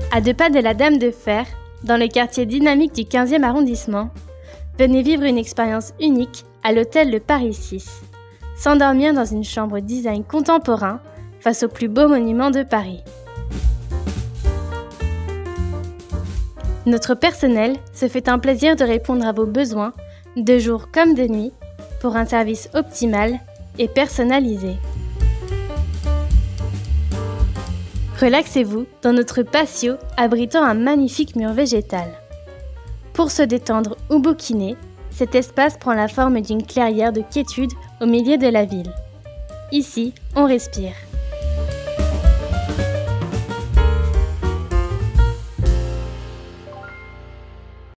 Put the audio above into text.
À 2 pas de la Dame de Fer, dans le quartier dynamique du 15e arrondissement, venez vivre une expérience unique à l'hôtel Le Paris 6. S'endormir dans une chambre design contemporain face au plus beau monument de Paris. Notre personnel se fait un plaisir de répondre à vos besoins, de jour comme de nuit, pour un service optimal et personnalisé. Relaxez-vous dans notre patio abritant un magnifique mur végétal. Pour se détendre ou bouquiner, cet espace prend la forme d'une clairière de quiétude au milieu de la ville. Ici, on respire.